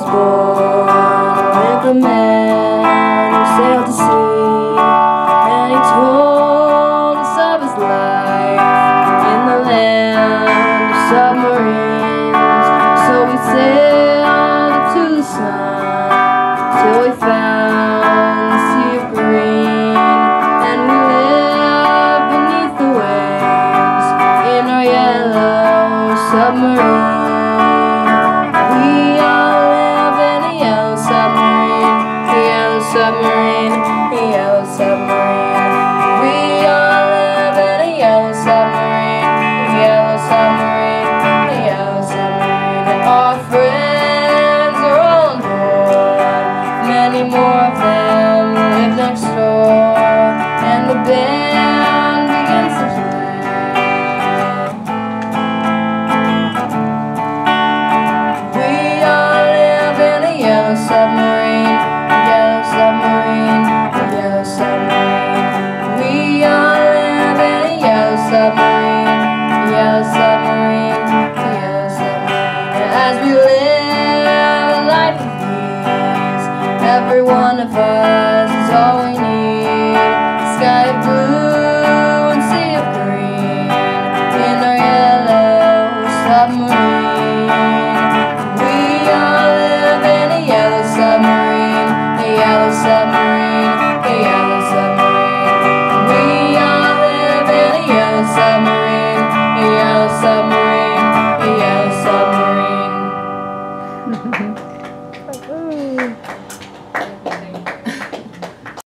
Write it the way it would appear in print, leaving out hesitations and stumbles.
born with a man who sailed the sea, and he told us of his life in the land of submarines. So we sailed up to the sun till we found the sea of green, and we lived beneath the waves in our yellow submarine. Submarine, a yellow submarine. We all live in a yellow submarine, a yellow submarine, a yellow submarine. And our friends are all on board, many more of them live next door, and the band begins to play. We all live in a yellow submarine, submarine, a yellow submarine. We all live in a yellow submarine, a yellow submarine, a yellow submarine. And as we live a life of ease, every one of us is all we need. Sky of blue and sea of green in our yellow submarine. We all live in a yellow submarine, a yellow submarine, a yellow submarine. We all live in a yellow submarine.